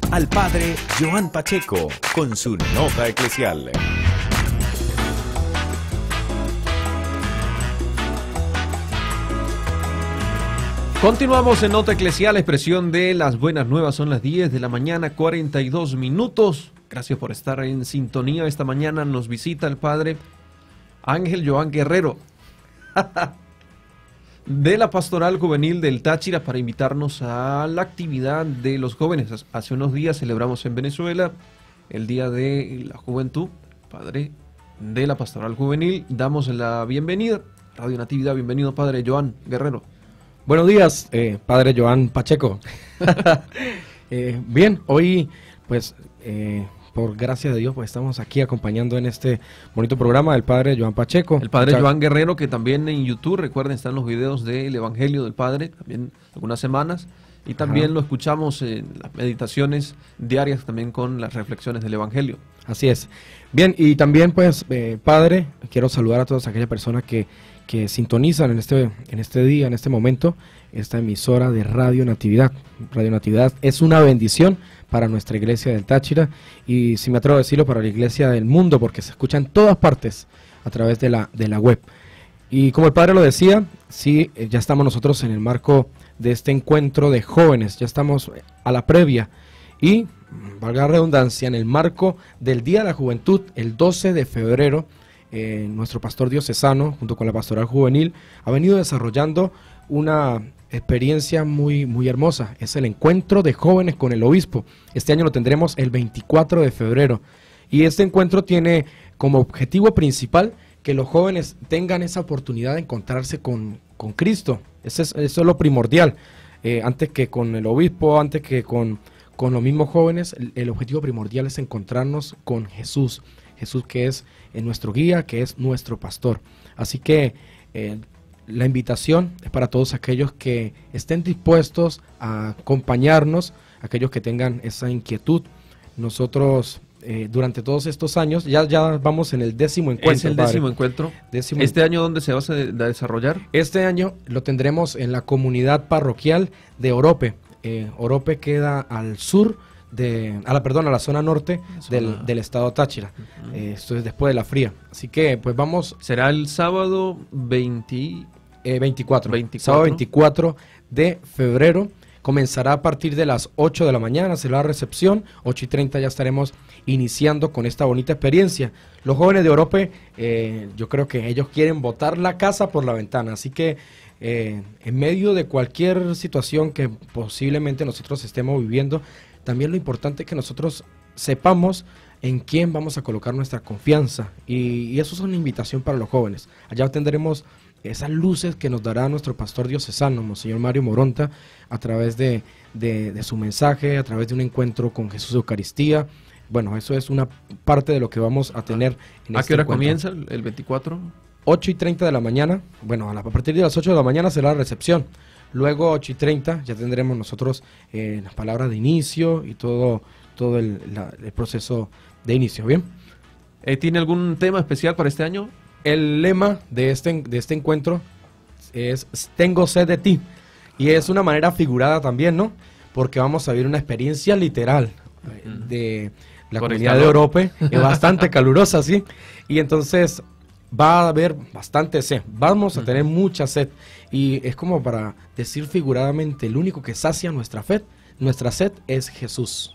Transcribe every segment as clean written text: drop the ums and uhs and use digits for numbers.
al padre Joan Pacheco con su nota eclesial. Continuamos en Nota Eclesial, expresión de las buenas nuevas. Son las 10 de la mañana, 42 minutos. Gracias por estar en sintonía. Esta mañana nos visita el padre Ángel Joan Guerrero de la Pastoral Juvenil del Táchira para invitarnos a la actividad de los jóvenes. Hace unos días celebramos en Venezuela el Día de la Juventud. Padre de la Pastoral Juvenil, damos la bienvenida. Radio Natividad, bienvenido padre Joan Guerrero. Buenos días, padre Joan Pacheco. Bien, hoy pues por gracia de Dios pues estamos aquí acompañando en este bonito programa del padre Joan Pacheco. El padre Joan Guerrero, que también en YouTube, recuerden, están los videos del Evangelio del Padre, también algunas semanas, y también lo escuchamos en las meditaciones diarias también con las reflexiones del Evangelio. Así es. Bien, y también pues padre, quiero saludar a todas aquellas personas que sintonizan en este día, en este momento, esta emisora de Radio Natividad. Radio Natividad es una bendición para nuestra iglesia del Táchira y, si me atrevo a decirlo, para la iglesia del mundo, porque se escucha en todas partes a través de la web. Y como el padre lo decía, sí, ya estamos nosotros en el marco de este encuentro de jóvenes, ya estamos a la previa y, valga la redundancia, en el marco del Día de la Juventud, el 12 de febrero, nuestro pastor diocesano, junto con la Pastoral Juvenil, ha venido desarrollando una experiencia muy hermosa. Es el encuentro de jóvenes con el obispo. Este año lo tendremos el 24 de febrero. Y este encuentro tiene como objetivo principal que los jóvenes tengan esa oportunidad de encontrarse con Cristo. Eso es lo primordial. Antes que con el obispo, antes que con los mismos jóvenes, el objetivo primordial es encontrarnos con Jesús. Jesús, que es nuestro guía, que es nuestro pastor. Así que la invitación es para todos aquellos que estén dispuestos a acompañarnos, aquellos que tengan esa inquietud. Nosotros durante todos estos años, ya vamos en el 10º encuentro. ¿Es el 10º encuentro? ¿Este año dónde se va a desarrollar? Este año lo tendremos en la comunidad parroquial de Orope. Orope queda al sur, a la zona norte del estado Táchira. Esto es después de la fría. Así que pues vamos. Será el sábado 24. Sábado 24 de febrero. Comenzará a partir de las 8 de la mañana, será la recepción. 8:30 ya estaremos iniciando con esta bonita experiencia. Los jóvenes de Orope, yo creo que ellos quieren botar la casa por la ventana. Así que en medio de cualquier situación que posiblemente nosotros estemos viviendo, también lo importante es que nosotros sepamos en quién vamos a colocar nuestra confianza. Y eso es una invitación para los jóvenes. Allá tendremos esas luces que nos dará nuestro pastor diocesano, Monseñor Mario Moronta, a través de su mensaje, a través de un encuentro con Jesús de Eucaristía. Bueno, eso es una parte de lo que vamos a tener en ¿A este qué hora encuentro. comienza el 24? 8:30 de la mañana. Bueno, a partir de las 8 de la mañana será la recepción. Luego 8:30 ya tendremos nosotros las palabras de inicio y todo el proceso de inicio. ¿Bien? ¿Tiene algún tema especial para este año? El lema de este encuentro es "Tengo sed de ti", y es una manera figurada también, ¿no? Porque vamos a vivir una experiencia literal de la comunidad de Orope, bastante calurosa, ¿sí? Y entonces va a haber bastante sed, vamos a tener mucha sed, y es como para decir figuradamente, el único que sacia nuestra sed es Jesús.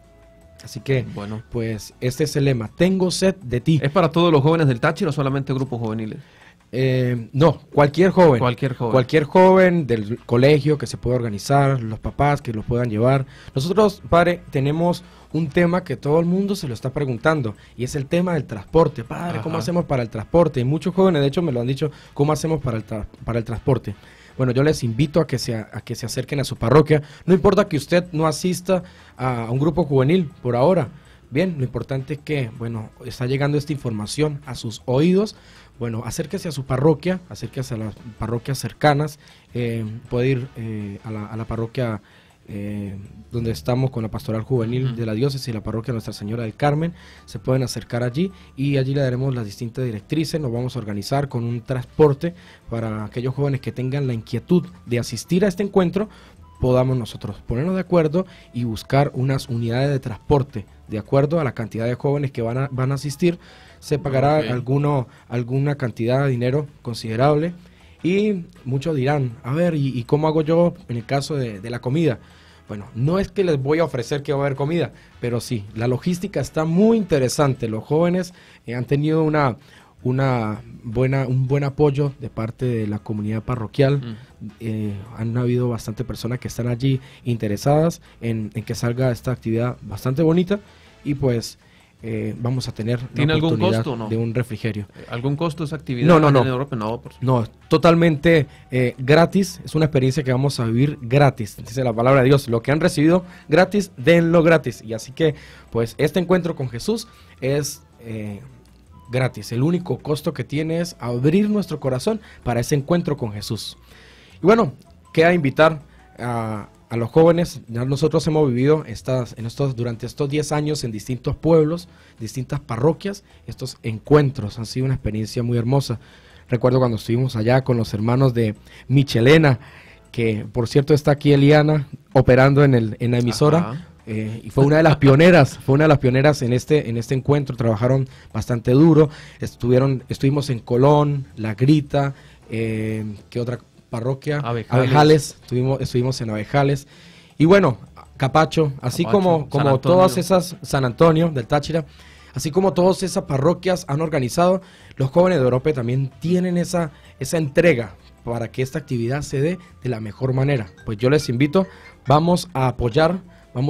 Así que, bueno, pues este es el lema, "Tengo sed de ti". ¿Es para todos los jóvenes del Táchira o solamente grupos juveniles? No, cualquier joven. Cualquier joven del colegio que se pueda organizar, los papás que lo puedan llevar. Nosotros, padre, tenemos un tema que todo el mundo se lo está preguntando, y es el tema del transporte. Padre, ¿cómo hacemos para el transporte? Y muchos jóvenes, de hecho, me lo han dicho, ¿cómo hacemos para el transporte? Bueno, yo les invito a que se acerquen a su parroquia. No importa que usted no asista a un grupo juvenil por ahora. Bien, lo importante es que, bueno, está llegando esta información a sus oídos. Bueno, acérquese a su parroquia, acérquese a las parroquias cercanas. Puede ir a la parroquia donde estamos con la Pastoral Juvenil de la Diócesis y la parroquia Nuestra Señora del Carmen. Se pueden acercar allí y allí le daremos las distintas directrices. Nos vamos a organizar con un transporte para aquellos jóvenes que tengan la inquietud de asistir a este encuentro, podamos nosotros ponernos de acuerdo y buscar unas unidades de transporte de acuerdo a la cantidad de jóvenes que van a asistir. Se pagará alguna cantidad de dinero considerable y muchos dirán, a ver, ¿y cómo hago yo en el caso de la comida? Bueno, no es que les voy a ofrecer que va a haber comida, pero sí, la logística está muy interesante. Los jóvenes han tenido un buen apoyo de parte de la comunidad parroquial. Han habido bastante personas que están allí interesadas en que salga esta actividad bastante bonita y pues vamos a tener ¿Tiene la algún oportunidad costo o no? de un refrigerio. ¿Algún costo esa actividad? No. En Europa? No, por supuesto. No, totalmente gratis. Es una experiencia que vamos a vivir gratis. Dice la palabra de Dios, lo que han recibido gratis, denlo gratis. Y así que, pues, este encuentro con Jesús es gratis. El único costo que tiene es abrir nuestro corazón para ese encuentro con Jesús. Y bueno, queda invitar a los jóvenes. Ya nosotros hemos vivido durante estos 10 años en distintos pueblos, distintas parroquias. Estos encuentros han sido una experiencia muy hermosa. Recuerdo cuando estuvimos allá con los hermanos de Michelena, que por cierto está aquí Eliana operando en la emisora. Y fue una de las pioneras, en este encuentro. Trabajaron bastante duro. Estuvimos en Colón, La Grita, ¿qué otra parroquia? Abejales. Estuvimos en Abejales. Y bueno, Capacho, así como todas esas, San Antonio del Táchira, así como todas esas parroquias han organizado, los jóvenes de Europa también tienen esa entrega para que esta actividad se dé de la mejor manera. Pues yo les invito, vamos a apoyar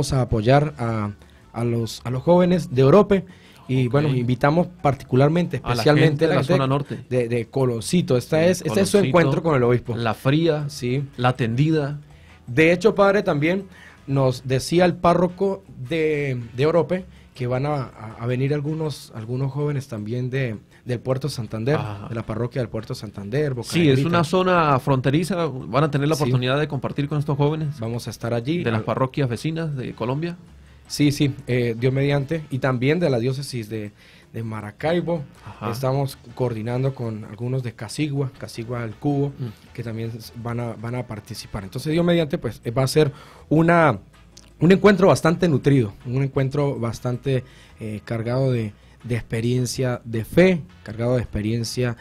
a los jóvenes de Europa. Y bueno, invitamos particularmente, especialmente a la zona norte de Coloncito. Este es su encuentro con el obispo. La Fría, sí, La Tendida. De hecho, padre, también nos decía el párroco de Europa que van a venir algunos jóvenes también del Puerto Santander, de la parroquia del Puerto Santander. Sí, es una zona fronteriza. Van a tener la oportunidad de compartir con estos jóvenes. Vamos a estar allí. De las parroquias vecinas de Colombia. Sí, Dios mediante, y también de la diócesis de Maracaibo. Estamos coordinando con algunos de Casigua del Cubo, que también van a participar. Entonces, Dios mediante, pues va a ser un encuentro bastante nutrido, un encuentro bastante cargado de experiencia de fe, cargado de experiencia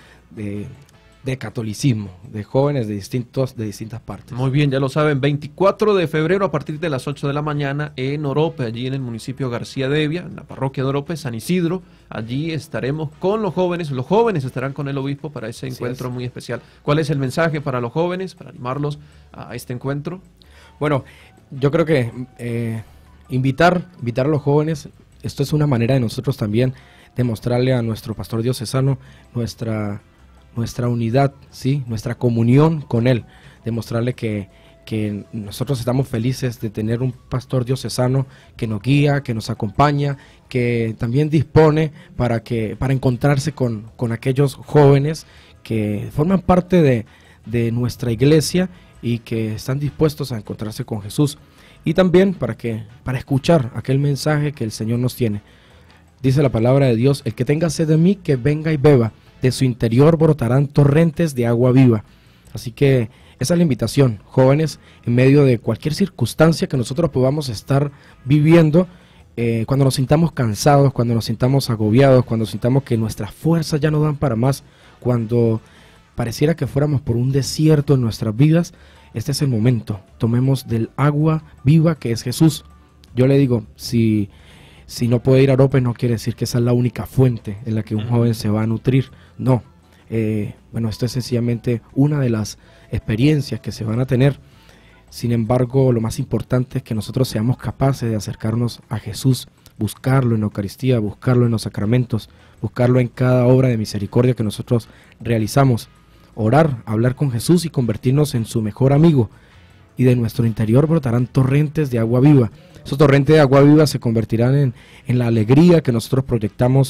de catolicismo, de jóvenes de distintas partes. Muy bien, ya lo saben, 24 de febrero a partir de las 8 de la mañana en Orope, allí en el municipio García de Evia, en la parroquia de Orope, San Isidro. Allí estaremos con los jóvenes estarán con el obispo para ese encuentro muy especial. ¿Cuál es el mensaje para los jóvenes, para animarlos a este encuentro? Bueno, yo creo que invitar a los jóvenes, esto es una manera de nosotros también demostrarle a nuestro pastor diocesano nuestra unidad, ¿sí? Nuestra comunión con él, demostrarle que nosotros estamos felices de tener un pastor diocesano que nos guía, que nos acompaña, que también dispone para encontrarse con aquellos jóvenes que forman parte de nuestra iglesia y que están dispuestos a encontrarse con Jesús, y también para escuchar aquel mensaje que el Señor nos tiene. Dice la palabra de Dios: el que tenga sed de mí, que venga y beba, de su interior brotarán torrentes de agua viva. Así que esa es la invitación, jóvenes, en medio de cualquier circunstancia que nosotros podamos estar viviendo, cuando nos sintamos cansados, cuando nos sintamos agobiados, cuando sintamos que nuestras fuerzas ya no dan para más, cuando pareciera que fuéramos por un desierto en nuestras vidas, este es el momento. Tomemos del agua viva que es Jesús. Yo le digo, si no puede ir a Orope, no quiere decir que esa es la única fuente en la que un joven se va a nutrir. No. Bueno, esto es sencillamente una de las experiencias que se van a tener. Sin embargo, lo más importante es que nosotros seamos capaces de acercarnos a Jesús, buscarlo en la Eucaristía, buscarlo en los sacramentos, buscarlo en cada obra de misericordia que nosotros realizamos. Orar, hablar con Jesús y convertirnos en su mejor amigo. Y de nuestro interior brotarán torrentes de agua viva. Esos torrentes de agua viva se convertirán en la alegría que nosotros proyectamos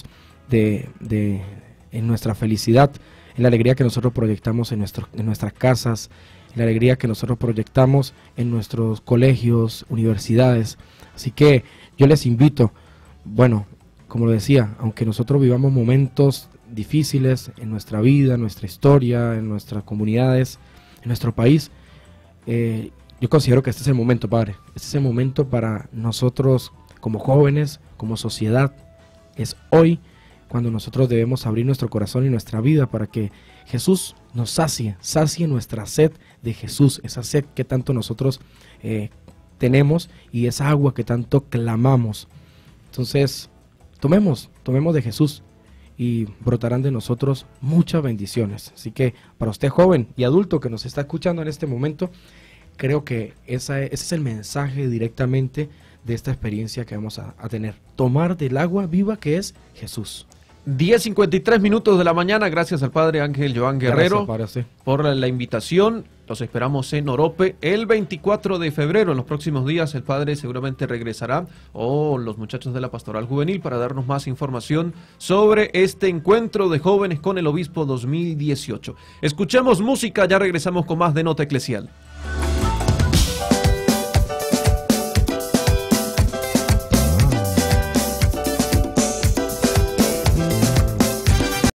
en nuestra felicidad, en la alegría que nosotros proyectamos en nuestras casas, en la alegría que nosotros proyectamos en nuestros colegios, universidades. Así que yo les invito, bueno, como lo decía, aunque nosotros vivamos momentos difíciles en nuestra vida, en nuestra historia, en nuestras comunidades, en nuestro país, yo considero que este es el momento, Padre. Este es el momento para nosotros como jóvenes, como sociedad. Es hoy cuando nosotros debemos abrir nuestro corazón y nuestra vida para que Jesús nos sacie nuestra sed de Jesús, esa sed que tanto nosotros tenemos y esa agua que tanto clamamos. Entonces, tomemos de Jesús y brotarán de nosotros muchas bendiciones. Así que para usted joven y adulto que nos está escuchando en este momento, creo que ese es el mensaje directamente de esta experiencia que vamos a tener. Tomar del agua viva que es Jesús. 10:53 minutos de la mañana. Gracias al Padre Ángel Joan Guerrero por la invitación. Los esperamos en Orope el 24 de febrero. En los próximos días el Padre seguramente regresará, o los muchachos de la Pastoral Juvenil, para darnos más información sobre este encuentro de jóvenes con el Obispo 2018. Escuchemos música, ya regresamos con más de Nota Eclesial.